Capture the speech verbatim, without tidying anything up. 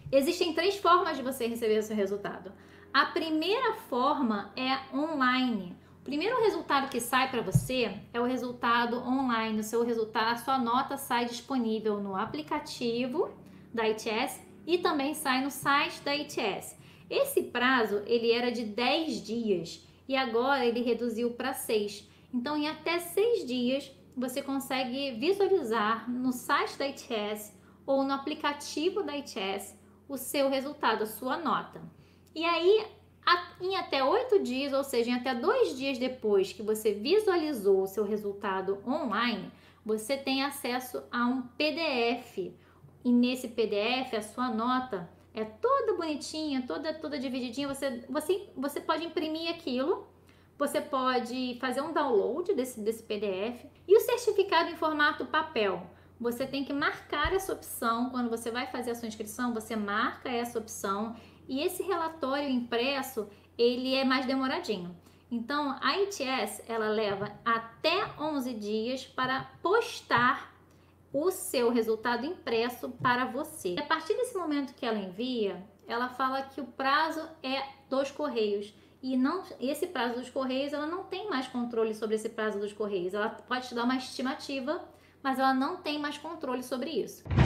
Existem três formas de você receber o seu resultado. A primeira forma é online. O primeiro resultado que sai para você é o resultado online. O seu resultado, a sua nota sai disponível no aplicativo da I T S e também sai no site da I T S. Esse prazo ele era de dez dias e agora ele reduziu para seis. Então, em até seis dias, você consegue visualizar no site da I T S ou no aplicativo da I T S o seu resultado, a sua nota. E aí, em até oito dias, ou seja, em até dois dias depois que você visualizou o seu resultado online, você tem acesso a um P D F. E nesse P D F, a sua nota é toda bonitinha, toda, toda divididinha. Você, você, você pode imprimir aquilo, você pode fazer um download desse, desse P D F. E o certificado em formato papel? Você tem que marcar essa opção. Quando você vai fazer a sua inscrição, você marca essa opção. E esse relatório impresso, ele é mais demoradinho. Então, a I T S, ela leva até onze dias para postar o seu resultado impresso para você. E a partir desse momento que ela envia, ela fala que o prazo é dos Correios. E não, esse prazo dos Correios, ela não tem mais controle sobre esse prazo dos Correios. Ela pode te dar uma estimativa, mas ela não tem mais controle sobre isso.